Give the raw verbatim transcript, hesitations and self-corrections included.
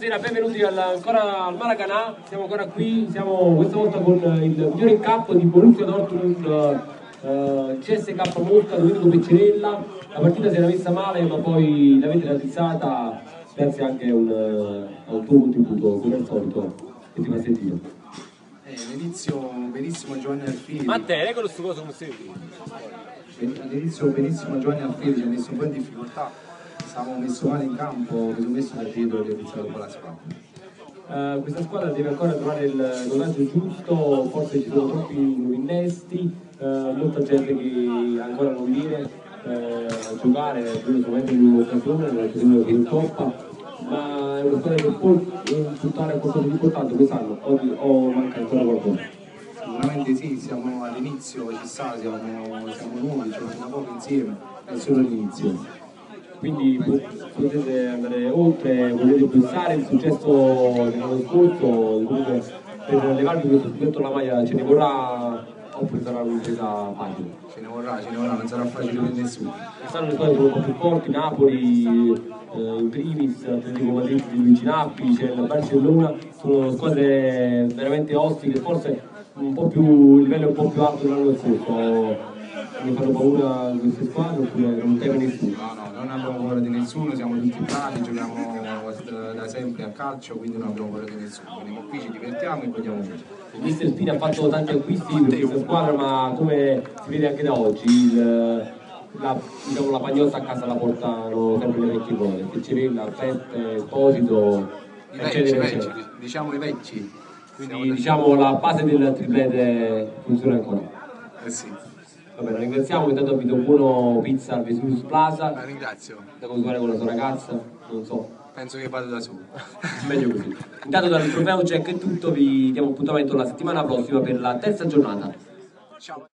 buonasera, benvenuti al, ancora al Maracanã. Siamo ancora qui, siamo questa volta con il migliore in campo di Borussia Dortmund, uh, C S K Mosca, Domenico Peccirella. La partita si era messa male, ma poi l'avete realizzata grazie anche a un, uh, a un tuo contributo, come al solito, che ti fa sentire. Eh, all'inizio benissimo Giovanni Alfieri. Ma te, ecco questo cosa come sei? All'inizio benissimo Giovanni Alfieri, ci ha messo un po' in difficoltà. Stavamo messo male in campo, mi sono messo da dietro e ho iniziato un po' la squadra. Uh, questa squadra deve ancora trovare il dosaggio giusto, forse ci sono troppi nuovi innesti, uh, molta gente che ancora non viene uh, a giocare, solamente in un'occasione, nell'occasione che in Coppa, ma è una squadra che può puntare a qualcosa di importante quest'anno, o, o manca ancora qualcosa? Sicuramente sì, siamo all'inizio, ci sta, siamo, siamo nuovi, giochiamo da poco insieme, è solo l'inizio. Quindi potete andare oltre, potete pensare il successo dell'anno scorso, comunque per levarvi questo scudetto alla maglia ce ne vorrà oppure sarà un'impresa facile? Ce ne vorrà, ce ne vorrà, non sarà facile per nessuno. Quest'anno le squadre sono un po' più forti, Napoli eh, in primis, Atletico Madrid di Luigi Nappi, c'è il Barcellona, sono squadre veramente ostiche, forse un po' più, il livello è un po' più alto dell'anno scorso. Mi fanno paura queste squadre oppure non teme nessuno? No, no, non abbiamo paura di nessuno, siamo tutti bravi, giochiamo da sempre a calcio, quindi non abbiamo paura di nessuno. Veniamo qui, ci divertiamo e vogliamo bene. Il mister Spini ha fatto tanti acquisti per questa squadra, ma come si vede anche da oggi, il, la, diciamo, la pagnotta a casa la portano sempre le vecchie cose, Peccirella, Peppe, Esposito, I vecchi, eccetera, vecchi, eccetera. diciamo i vecchi. Quindi diciamo la base del triplete funziona ancora. Eh sì. Va bene, ringraziamo, intanto vi do un buono pizza al Vesuvius Plaza. La ringrazio. Da consumare con la sua ragazza, non so. Penso che vado da solo. Meglio così. Intanto dal trofeo check è tutto, vi diamo appuntamento la settimana prossima per la terza giornata. Ciao.